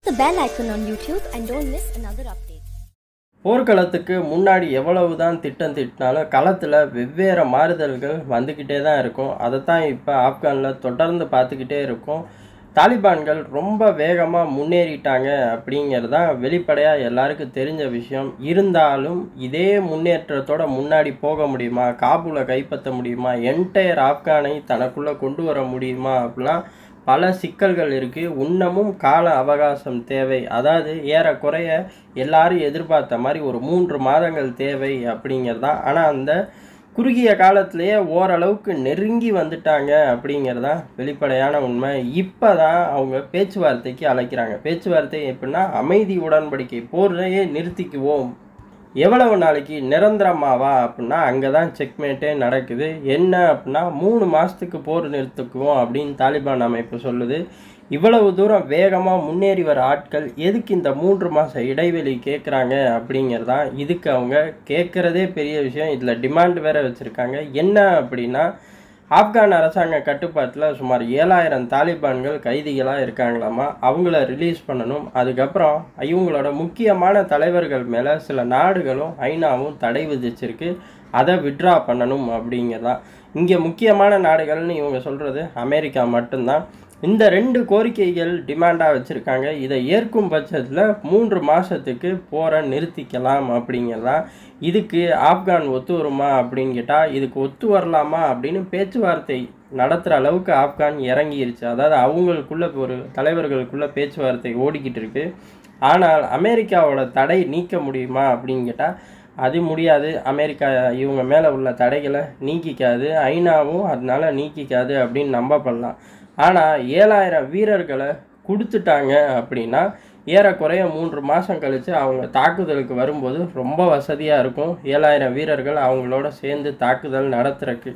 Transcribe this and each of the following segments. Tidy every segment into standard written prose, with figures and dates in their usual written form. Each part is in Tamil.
the bell icon on YouTube and don't miss another update. போர்க்களத்துக்கு முன்னாடி எவ்வளவுதான் திட்டம் திட்டினாலும் களத்தில் வெவ்வேறு மாறுதல்கள் வந்துக்கிட்டே தான் இருக்கும். அதைத்தான் இப்போ ஆப்கானில் தொடர்ந்து பார்த்துக்கிட்டே இருக்கும். தாலிபான்கள் ரொம்ப வேகமாக முன்னேறிட்டாங்க அப்படிங்கிறது தான் வெளிப்படையாக எல்லாருக்கும் தெரிஞ்ச விஷயம். இருந்தாலும் இதே முன்னேற்றத்தோட முன்னாடி போக முடியுமா, காபூலை கைப்பற்ற முடியுமா, என்டையர் ஆப்கானை தனக்குள்ளே கொண்டு வர முடியுமா அப்படிலாம் பல சிக்கல்கள் இருக்குது. இன்னமும் கால அவகாசம் தேவை. அதாவது ஏறக்குறைய எல்லாரும் எதிர்பார்த்த மாதிரி ஒரு 3 மாதங்கள் தேவை அப்படிங்கிறதான். ஆனால் அந்த குறுகிய காலத்திலேயே ஓரளவுக்கு நெருங்கி வந்துட்டாங்க அப்படிங்கிறதான் வெளிப்படையான உண்மை. இப்போ தான் அவங்க பேச்சுவார்த்தைக்கு அழைக்கிறாங்க. பேச்சுவார்த்தை எப்படின்னா அமைதி உடன்படிக்கை, போரையே நிறுத்திக்குவோம். எவ்வளவு நாளைக்கு, நிரந்தரமாவா அப்படின்னா அங்கே தான் செக்மேட்டே நடக்குது. என்ன அப்படின்னா 3 மாதத்துக்கு போர் நிறுத்திக்குவோம் அப்படின்னு தாலிபான் அமைப்பு சொல்லுது. இவ்வளவு தூரம் வேகமாக முன்னேறி வர ஆட்கள் எதுக்கு இந்த 3 மாத இடைவெளி கேட்குறாங்க அப்படிங்கிறதான். இதுக்கு அவங்க கேட்குறதே பெரிய விஷயம். இதில் டிமாண்ட் வேறு வச்சுருக்காங்க. என்ன அப்படின்னா ஆப்கான் அரசாங்க கட்டுப்பாட்டில் சுமார் 7000 தாலிபான்கள் கைதிகளாக இருக்காங்களாமா. அவங்கள ரிலீஸ் பண்ணணும். அதுக்கப்புறம் இவங்களோட முக்கியமான தலைவர்கள் மேலே சில நாடுகளும் ஐநாவும் தடை விதிச்சிருக்கு. அதை விட்ரா பண்ணணும் அப்படிங்கிறதான். இங்கே முக்கியமான நாடுகள்னு இவங்க சொல்கிறது அமெரிக்கா மட்டும்தான். இந்த 2 கோரிக்கைகள் டிமாண்டாக வச்சுருக்காங்க. இதை ஏற்கும் பட்சத்தில் 3 மாதத்துக்கு போரை நிறுத்திக்கலாம் அப்படிங்கிறதான். இதுக்கு ஆப்கான் ஒத்து வருமா அப்படின்னு கேட்டால் இதுக்கு ஒத்து வரலாமா அப்படின்னு பேச்சுவார்த்தை நடத்துகிற அளவுக்கு ஆப்கான் இறங்கிருச்சு. அதாவது அவங்களுக்குள்ள ஒரு தலைவர்களுக்குள்ள பேச்சுவார்த்தை ஓடிக்கிட்டு இருக்கு. ஆனால் அமெரிக்காவோட தடை நீக்க முடியுமா அப்படின்னு கேட்டால் அது முடியாது. அமெரிக்கா இவங்க மேலே உள்ள தடைகளை நீக்கிக்காது, ஐநாவும் அதனால நீக்கிக்காது அப்படின்னு நம்பப்படலாம். ஆனால் 7000 வீரர்களை கொடுத்துட்டாங்க அப்படின்னா ஏறக்குறைய 3 மாதம் கழித்து அவங்க தாக்குதலுக்கு வரும்போது ரொம்ப வசதியாக இருக்கும். 7000 வீரர்கள் அவங்களோட சேர்ந்து தாக்குதல் நடத்துறதுக்கு.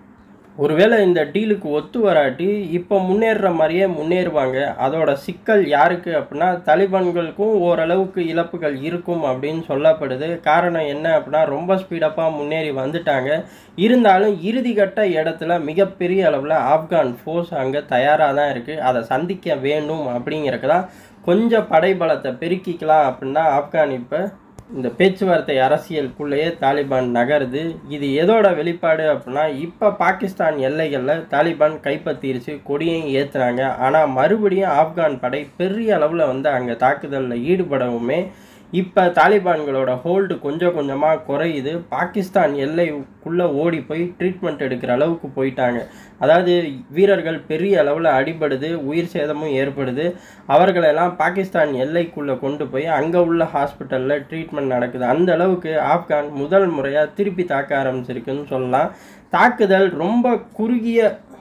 ஒருவேளை இந்த டீலுக்கு ஒத்து வராட்டி இப்போ முன்னேறுற மாதிரியே முன்னேறுவாங்க. அதோட சிக்கல் யாருக்கு அப்படின்னா தாலிபான்களுக்கும் ஓரளவுக்கு இழப்புகள் இருக்கும் அப்படின்னு சொல்லப்படுது. காரணம் என்ன அப்படின்னா ரொம்ப ஸ்பீடப்பாக முன்னேறி வந்துட்டாங்க. இருந்தாலும் இறுதிக்கட்ட இடத்துல மிகப்பெரிய அளவில் ஆப்கான் ஃபோர்ஸ் அங்கே தயாராக தான் இருக்குது. அதை சந்திக்க வேண்டும் அப்படிங்கிறக்கு தான் கொஞ்சம் படைபலத்தை பெருக்கிக்கலாம் அப்படின்னா ஆப்கான் இப்போ இந்த பேச்சுவார்த்தை அரசியலுக்குள்ளேயே தாலிபான் நகருது. இது எதோட வெளிப்பாடு அப்படின்னா இப்போ பாகிஸ்தான் எல்லைகளில் தாலிபான் கைப்பற்றிருச்சு, கொடியையும் ஏற்றுனாங்க. ஆனால் மறுபடியும் ஆப்கான் படை பெரிய அளவில் வந்து அங்கே தாக்குதலில் ஈடுபடவுமே இப்போ தாலிபான்களோட ஹோல்டு கொஞ்சம் கொஞ்சமாக குறையுது. பாகிஸ்தான் எல்லைக்குள்ளே ஓடி போய் ட்ரீட்மெண்ட் எடுக்கிற அளவுக்கு போயிட்டாங்க. அதாவது வீரர்கள் பெரிய அளவில் அடிபடுது, உயிர் சேதமும் ஏற்படுது. அவர்களெல்லாம் பாகிஸ்தான் எல்லைக்குள்ளே கொண்டு போய் அங்கே உள்ள ஹாஸ்பிட்டலில் ட்ரீட்மெண்ட் நடக்குது. அந்த அளவுக்கு ஆப்கான் முதல் முறையாக திருப்பி தாக்க ஆரம்பிச்சிருக்குன்னு சொல்லலாம். தாக்குதல் ரொம்ப குறுகிய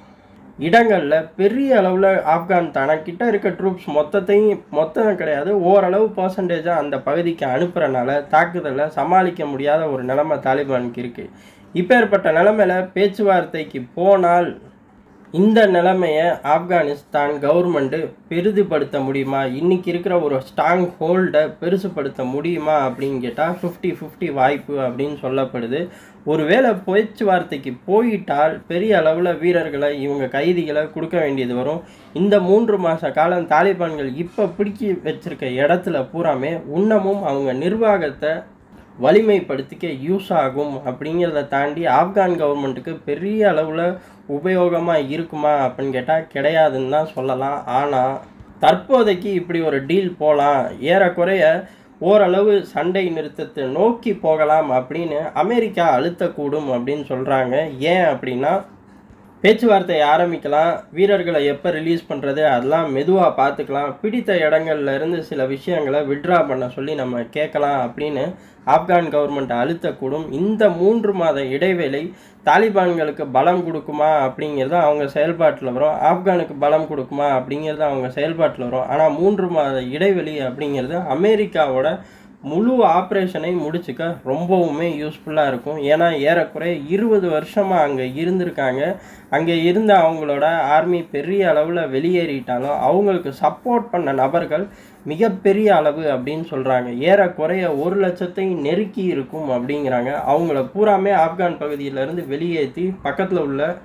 இடங்களில் பெரிய அளவில் ஆப்கான் தனக்கிட்ட இருக்க ட்ரூப்ஸ் மொத்தம் கிடையாது, ஓரளவு பர்சன்டேஜாக அந்த பகுதிக்கு அனுப்புகிறனால தாக்குதலை சமாளிக்க முடியாத ஒரு நிலைமை தாலிபானுக்கு இருக்குது. இப்பேற்பட்ட நிலைமையில் பேச்சுவார்த்தைக்கு போனால் இந்த நிலைமையை ஆப்கானிஸ்தான் கவர்மெண்ட்டு பெரிதுபடுத்த முடியுமா, இன்றைக்கி இருக்கிற ஒரு ஸ்ட்ராங் ஹோல்டை பெருசுப்படுத்த முடியுமா அப்படின்னு கேட்டால் 50-50 வாய்ப்பு அப்படின்னு சொல்லப்படுது. ஒருவேளை பேச்சுவார்த்தைக்கு போயிட்டால் பெரிய அளவில் வீரர்களை இவங்க கைதிகளை கொடுக்க வேண்டியது வரும். இந்த 3 மாத காலம் தாலிபான்கள் இப்போ பிடிக்கி வச்சிருக்க இடத்துல பூராமே இன்னமும் அவங்க நிர்வாகத்தை வலிமைப்படுத்திக்க யூஸ் ஆகும். அப்படிங்கிறத தாண்டி ஆப்கான் கவர்மெண்ட்டுக்கு பெரிய அளவில் உபயோகமாக இருக்குமா அப்படின்னு கேட்டால் கிடையாதுன்னு தான் சொல்லலாம். ஆனால் தற்போதைக்கு இப்படி ஒரு டீல் போகலாம், ஏறக்குறைய ஓரளவு சண்டை நிறுத்தத்தை நோக்கி போகலாம் அப்படின்னு அமெரிக்கா அழுத்தக்கூடும் அப்படின்னு சொல்கிறாங்க. ஏன் அப்படின்னா பேச்சுவார்த்தை ஆரம்பிக்கலாம், வீரர்களை எப்போ ரிலீஸ் பண்ணுறது அதெல்லாம் மெதுவாக பார்த்துக்கலாம், பிடித்த இடங்கள்ல இருந்து சில விஷயங்களை விட்ரா பண்ண சொல்லி நம்ம கேட்கலாம் அப்படின்னு ஆப்கான் கவர்மெண்ட் அழுத்தக்கூடும். இந்த 3 மாத இடைவேளை தாலிபான்களுக்கு பலம் கொடுக்குமா அப்படிங்கிறது அவங்க செயல்பாட்டில் வரும், ஆப்கானுக்கு பலம் கொடுக்குமா அப்படிங்கிறது அவங்க செயல்பாட்டில் வரும். ஆனால் 3 மாத இடைவெளி அப்படிங்கிறது அமெரிக்காவோட முழு ஆப்ரேஷனை முடிச்சுக்க ரொம்பவுமே யூஸ்ஃபுல்லாக இருக்கும். ஏன்னா ஏறக்குறைய 20 வருஷமாக அங்கே இருந்திருக்காங்க. அங்கே இருந்த அவங்களோட ஆர்மி பெரிய அளவில் வெளியேறிட்டாலும் அவங்களுக்கு சப்போர்ட் பண்ண நபர்கள் மிகப்பெரிய அளவு அப்படின்னு சொல்கிறாங்க. ஏறக்குறைய 1 லட்சத்தை நெருக்கி இருக்கும் அப்படிங்கிறாங்க. அவங்கள பூராமே ஆப்கான் பகுதியிலேருந்து வெளியேற்றி பக்கத்தில் உள்ள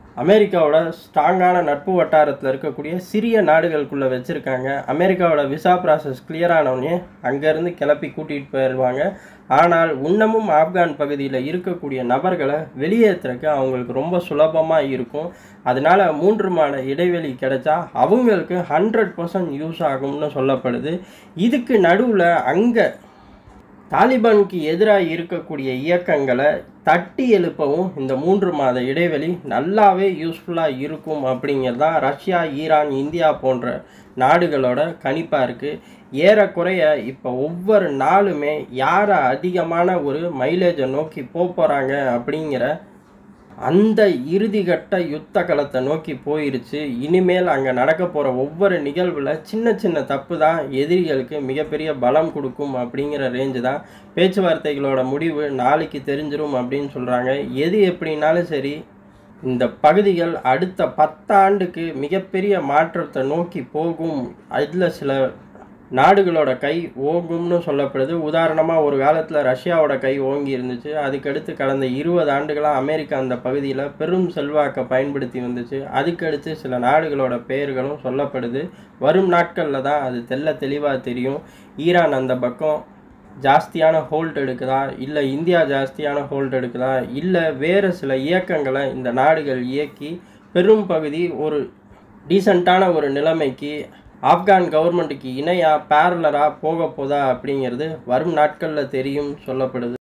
அமெரிக்காவோட ஸ்ட்ராங்கான நட்பு வட்டாரத்தில் இருக்கக்கூடிய சிறிய நாடுகளுக்குள்ளே வச்சுருக்காங்க. அமெரிக்காவோட விசா ப்ராசஸ் கிளியர் ஆனவுடனே அங்கேருந்து கிளப்பி கூட்டிகிட்டு போயிடுவாங்க. ஆனால் இன்னமும் ஆப்கான் பகுதியில் இருக்கக்கூடிய நபர்களை வெளியேற்றுறதுக்கு அவங்களுக்கு ரொம்ப சுலபமாக இருக்கும். அதனால் 3 மாத இடைவெளி கிடைச்சா அவங்களுக்கு 100% யூஸ் ஆகும்னு சொல்லப்படுது. இதுக்கு நடுவில் அங்கே தாலிபானுக்கு எதிராக இருக்கக்கூடிய இயக்கங்களை தட்டி எழுப்பவும் இந்த 3 மாத இடைவெளி நல்லாவே யூஸ்ஃபுல்லாக இருக்கும் அப்படிங்கிறது தான் ரஷ்யா, ஈரான், இந்தியா போன்ற நாடுகளோட கணிப்பாக இருக்குது. ஏறக்குறைய இப்போ ஒவ்வொரு நாளுமே யாரை அதிகமான ஒரு மைலேஜை நோக்கி போகிறாங்க அப்படிங்கிற அந்த இறுதிக்கட்ட யுத்த களத்தை நோக்கி போயிருச்சு. இனிமேல் அங்கே நடக்க போகிற ஒவ்வொரு நிகழ்வில் சின்ன சின்ன தப்பு தான் எதிரிகளுக்கு மிகப்பெரிய பலம் கொடுக்கும் அப்படிங்கிற ரேஞ்சு தான். பேச்சுவார்த்தைகளோட முடிவு நாளைக்கு தெரிஞ்சிடும் அப்படின்னு சொல்கிறாங்க. எது எப்படின்னாலும் சரி, இந்த பகுதிகள் அடுத்த 10 ஆண்டுக்கு மிகப்பெரிய மாற்றத்தை நோக்கி போகும். அதில் சில நாடுகளோட கை ஓங்கும்னு சொல்லப்படுது. உதாரணமாக ஒரு காலத்தில் ரஷ்யாவோட கை ஓங்கி இருந்துச்சு. அதுக்கடுத்து கடந்த 20 ஆண்டுகளாக அமெரிக்கா அந்த பகுதியில் பெரும் செல்வாக்கை பயன்படுத்தி வந்துச்சு. அதுக்கடுத்து சில நாடுகளோட பெயர்களும் சொல்லப்படுது. வரும் நாட்களில் தான் அது தெளிவாக தெரியும். ஈரான் அந்த பக்கம் ஜாஸ்தியான ஹோல்ட் எடுக்குதா, இல்லை இந்தியா ஜாஸ்தியான ஹோல்ட் எடுக்குதா, இல்லை வேறு சில இயக்கங்களை இந்த நாடுகள் இயக்கி பெரும் பகுதி ஒரு டீசெண்டான ஒரு நிலைமைக்கு ஆப்கான் கவர்மெண்ட்டுக்கு இணையாக பேரலராக போக போதா அப்படிங்கிறது வரும் நாட்களில் தெரியும் சொல்லப்படுது.